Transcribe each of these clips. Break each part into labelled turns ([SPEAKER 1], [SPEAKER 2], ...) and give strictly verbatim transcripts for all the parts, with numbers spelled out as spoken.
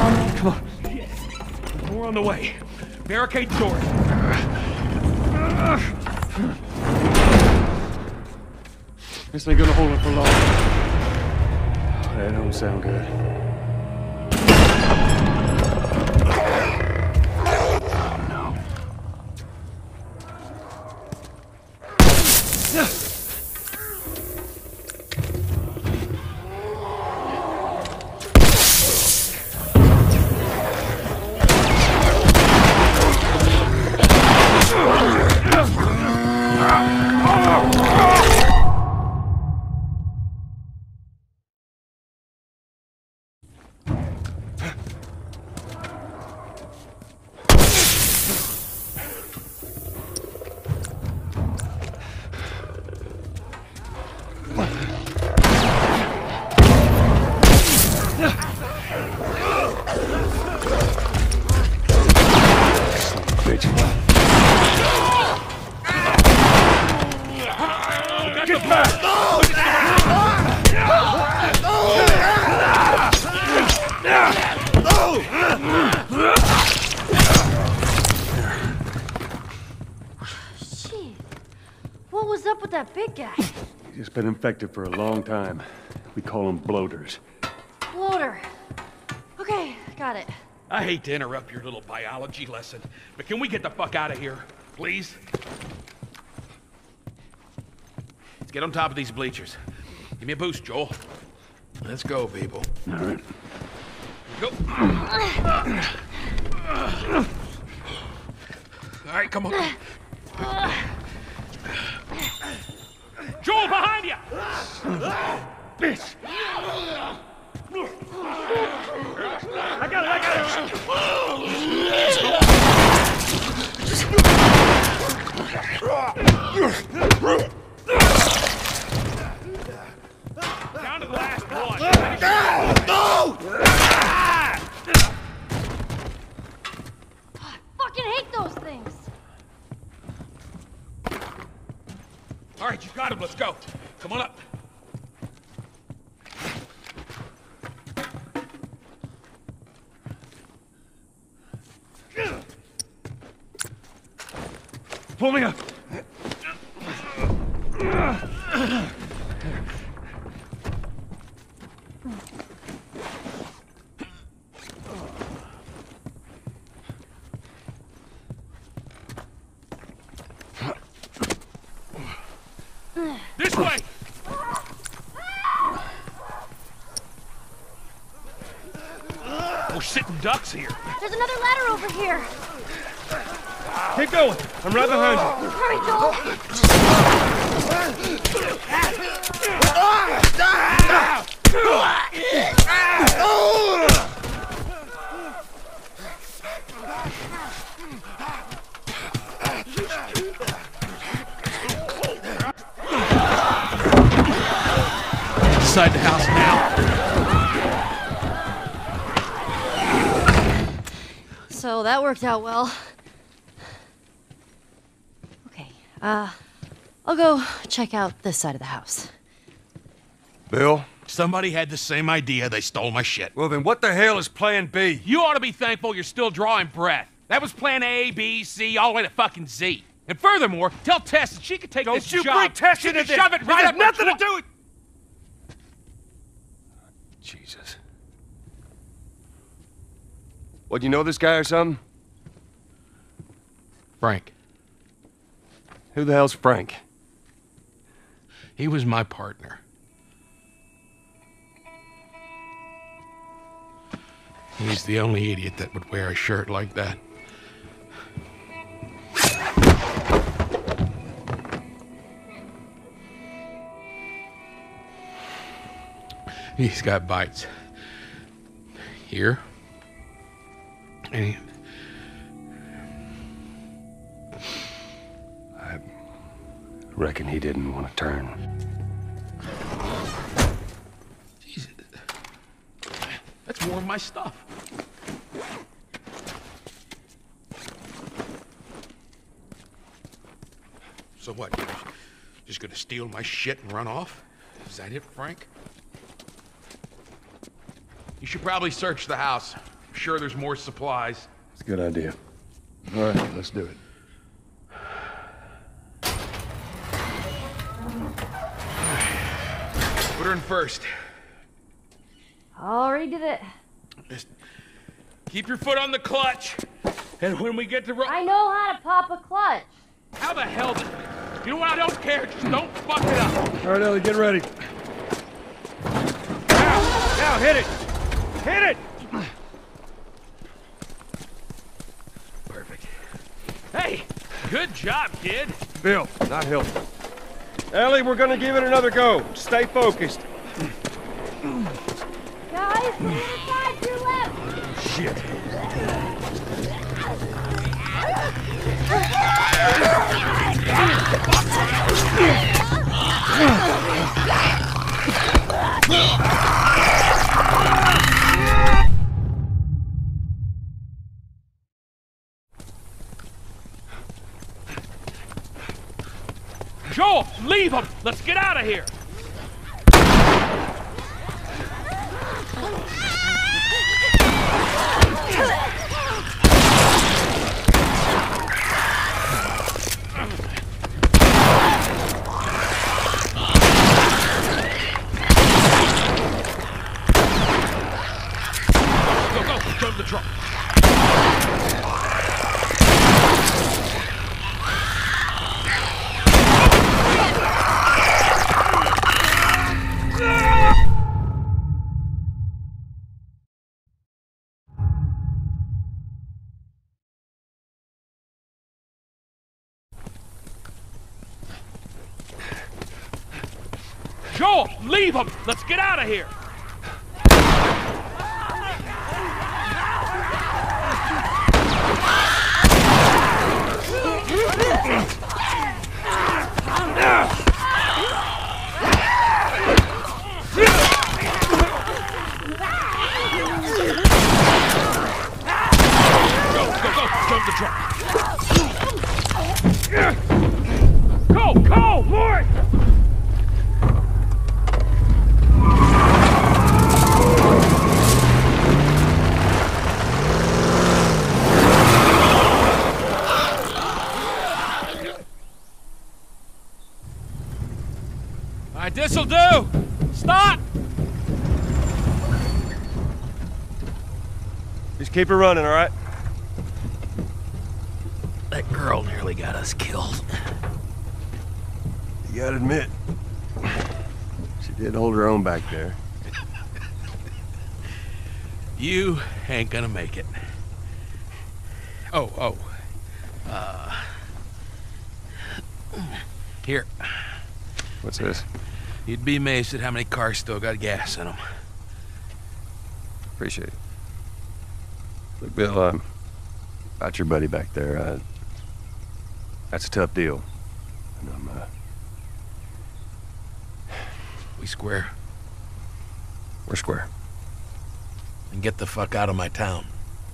[SPEAKER 1] Come on. We're on the way. Barricade the door.
[SPEAKER 2] This ain't gonna hold up for long. That don't sound good. He's been infected for a long time. We call them bloaters.
[SPEAKER 3] Bloater. Okay, got it.
[SPEAKER 1] I hate to interrupt your little biology lesson, but can we get the fuck out of here, please? Let's get on top of these bleachers. Give me a boost, Joel. Let's go, people.
[SPEAKER 2] All right.
[SPEAKER 1] Go. All right, come on. Joel, behind you! Bitch! I got it, I got it! Down to the last one.
[SPEAKER 3] No! I fucking hate those things.
[SPEAKER 1] All right, you got him. Let's go. Come on up.
[SPEAKER 2] Pull me up.
[SPEAKER 1] This way! We're sitting ducks here.
[SPEAKER 3] There's another ladder over here.
[SPEAKER 2] Keep going. I'm right behind you.
[SPEAKER 3] Hurry, Joel.
[SPEAKER 1] Inside the house now.
[SPEAKER 3] So that worked out well. Okay, uh, I'll go check out this side of the house.
[SPEAKER 2] Bill?
[SPEAKER 1] Somebody had the same idea. They stole my shit.
[SPEAKER 2] Well, then what the hell is plan B?
[SPEAKER 1] You ought to be thankful you're still drawing breath. That was plan A, B, C, all the way to fucking Z. And furthermore, tell Tess that she could take
[SPEAKER 2] Don't
[SPEAKER 1] this
[SPEAKER 2] you
[SPEAKER 1] job.
[SPEAKER 2] bring Tess
[SPEAKER 1] she
[SPEAKER 2] into
[SPEAKER 1] can
[SPEAKER 2] this.
[SPEAKER 1] shove it
[SPEAKER 2] This
[SPEAKER 1] right
[SPEAKER 2] has
[SPEAKER 1] up her
[SPEAKER 2] nothing to
[SPEAKER 1] tw-
[SPEAKER 2] do with... Jesus. What, you know this guy or something?
[SPEAKER 1] Frank.
[SPEAKER 2] Who the hell's Frank?
[SPEAKER 1] He was my partner. He's the only idiot that would wear a shirt like that. He's got bites. Here. And
[SPEAKER 2] I reckon he didn't want to turn.
[SPEAKER 1] Jesus. That's more of my stuff. So what? You're just gonna steal my shit and run off? Is that it, Frank? You should probably search the house. sure there's more supplies.
[SPEAKER 2] It's a good idea. All right, let's do it.
[SPEAKER 1] Put her in first.
[SPEAKER 3] Already did it.
[SPEAKER 1] Just keep your foot on the clutch. And when we get to ro-
[SPEAKER 3] I know how to pop a clutch.
[SPEAKER 1] How the hell did... You know what? I don't care. Just don't fuck it up.
[SPEAKER 2] All right, Ellie, get ready.
[SPEAKER 1] Now! Now, hit it! Hit it! Perfect. Hey! Good job, kid.
[SPEAKER 2] Bill, not Hilton. Ellie, we're gonna give it another go. Stay focused.
[SPEAKER 3] Guys, to the side, to your left.
[SPEAKER 2] Shit.
[SPEAKER 1] Joel, leave him! Let's get out of here! Go, go! Jump the truck! Joel, leave him! Let's get out of here! Go, go, go! Jump the truck! Go, go, boy! All right, this'll do. Stop!
[SPEAKER 2] Just keep her running, all right?
[SPEAKER 1] That girl nearly got us killed.
[SPEAKER 2] You gotta admit, she did hold her own back there.
[SPEAKER 1] You ain't gonna make it. Oh, oh. Uh. Here.
[SPEAKER 2] What's this?
[SPEAKER 1] You'd be amazed at how many cars still got gas in them.
[SPEAKER 2] Appreciate it. Look, Bill, um, about your buddy back there, uh, that's a tough deal. And I'm, uh...
[SPEAKER 1] We square.
[SPEAKER 2] We're square.
[SPEAKER 1] And get the fuck out of my town.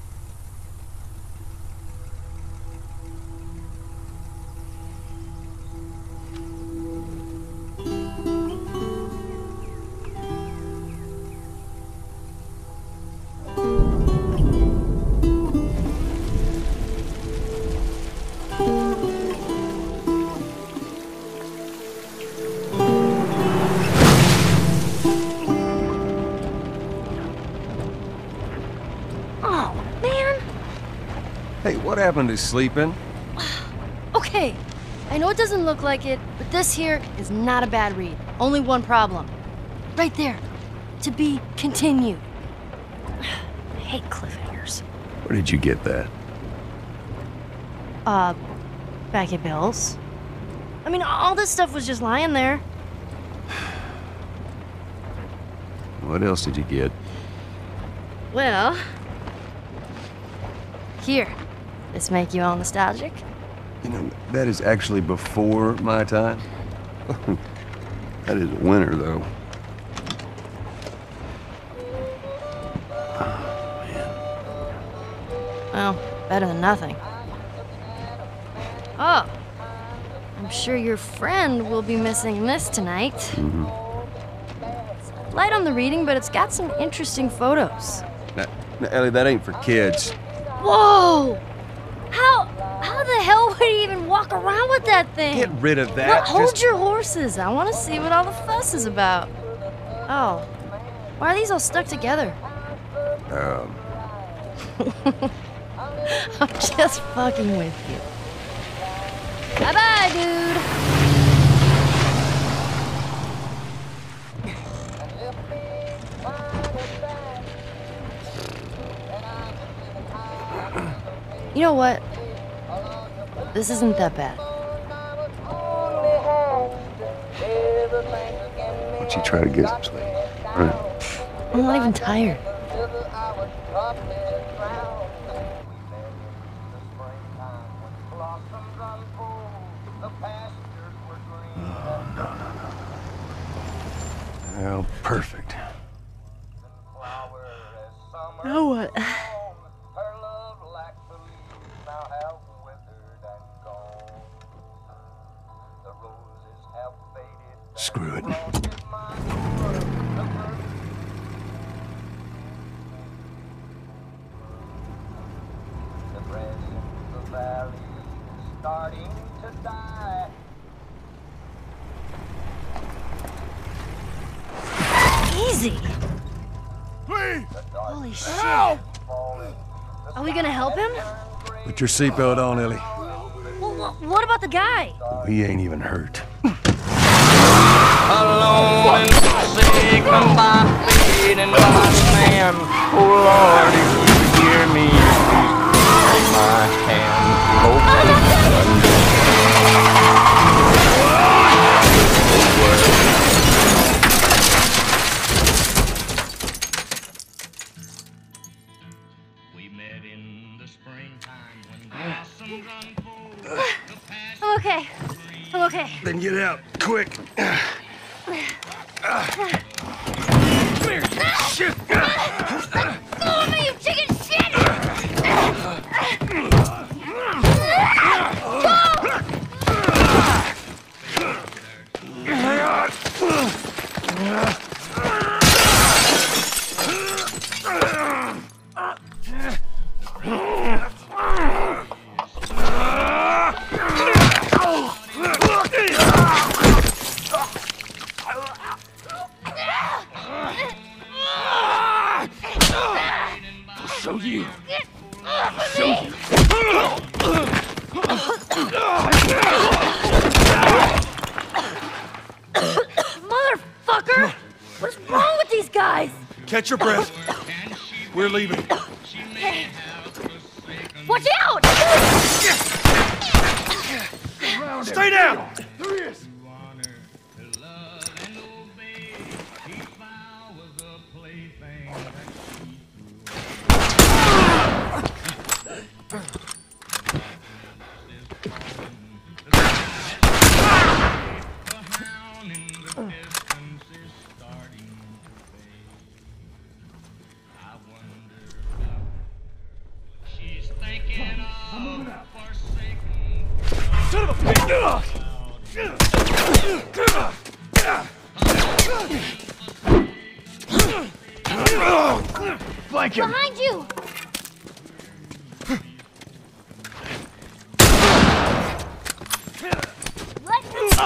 [SPEAKER 2] Hey, what happened to sleeping?
[SPEAKER 3] Okay, I know it doesn't look like it, but this here is not a bad read. Only one problem. Right there. To be continued. I hate cliffhangers.
[SPEAKER 2] Where did you get that?
[SPEAKER 3] Uh, back at Bill's. I mean, all this stuff was just lying there.
[SPEAKER 2] What else did you get?
[SPEAKER 3] Well... Here. This make you all nostalgic?
[SPEAKER 2] You know, that is actually before my time. That is winter, though.
[SPEAKER 1] Oh, man.
[SPEAKER 3] Well, better than nothing. Oh. I'm sure your friend will be missing this tonight.
[SPEAKER 2] Mm-hmm.
[SPEAKER 3] Light on the reading, but it's got some interesting photos.
[SPEAKER 2] Now, now, Ellie, that ain't for kids.
[SPEAKER 3] Whoa! How how the hell would he even walk around with that thing?
[SPEAKER 2] Get rid of that.
[SPEAKER 3] Well, hold
[SPEAKER 2] Just...
[SPEAKER 3] your horses. I want to see what all the fuss is about. Oh, why are these all stuck together?
[SPEAKER 2] Um.
[SPEAKER 3] I'm just fucking with you. Bye-bye, dude. You know what? This isn't that bad.
[SPEAKER 2] Why don't you try to get some sleep? All right.
[SPEAKER 3] I'm not even tired.
[SPEAKER 2] Well, perfect.
[SPEAKER 3] Now what?
[SPEAKER 2] Screw it.
[SPEAKER 3] Easy.
[SPEAKER 1] Please!
[SPEAKER 3] Holy shit.
[SPEAKER 1] Help!
[SPEAKER 3] Are we gonna help him?
[SPEAKER 2] Put your seatbelt on, Ellie.
[SPEAKER 3] Well, wh- what about the guy?
[SPEAKER 2] He ain't even hurt.
[SPEAKER 4] Alone and forsaken by fate and by man. Oh Lord, if you hear me, please take my hand. Hope we met in the springtime when blossoms unfold.
[SPEAKER 3] I'm okay. I'm okay.
[SPEAKER 2] Then get out, quick.
[SPEAKER 3] Shit! Go me, you chicken shit!
[SPEAKER 1] Show you.
[SPEAKER 3] Get off of me! Motherfucker! What's wrong with these guys?
[SPEAKER 2] Catch your breath. We're leaving.
[SPEAKER 3] Hey. Watch out!
[SPEAKER 2] Stay down!
[SPEAKER 1] There he is. Son of a bitch! Flank him!
[SPEAKER 3] Behind you! Let me go!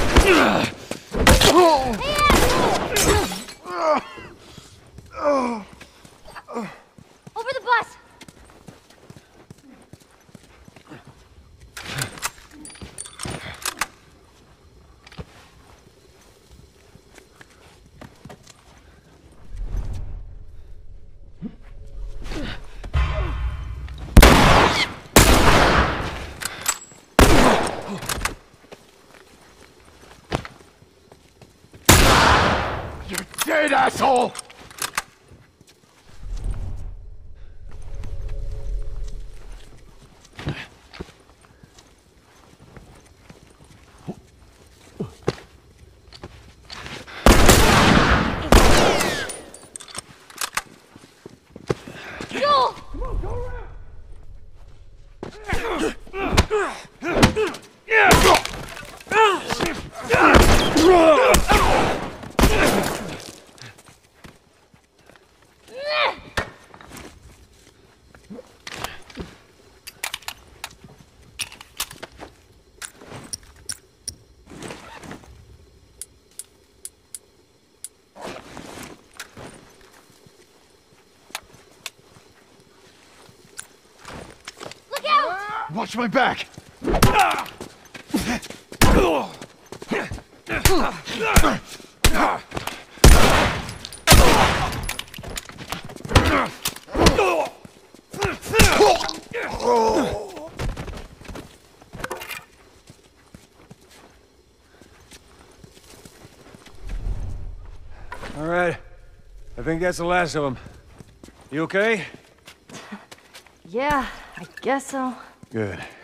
[SPEAKER 3] Over the bus!
[SPEAKER 1] You're dead, asshole!
[SPEAKER 3] Joel!
[SPEAKER 5] Watch my back.
[SPEAKER 6] All right. I think that's the last of them. You okay?
[SPEAKER 3] Yeah, I guess so.
[SPEAKER 6] Good.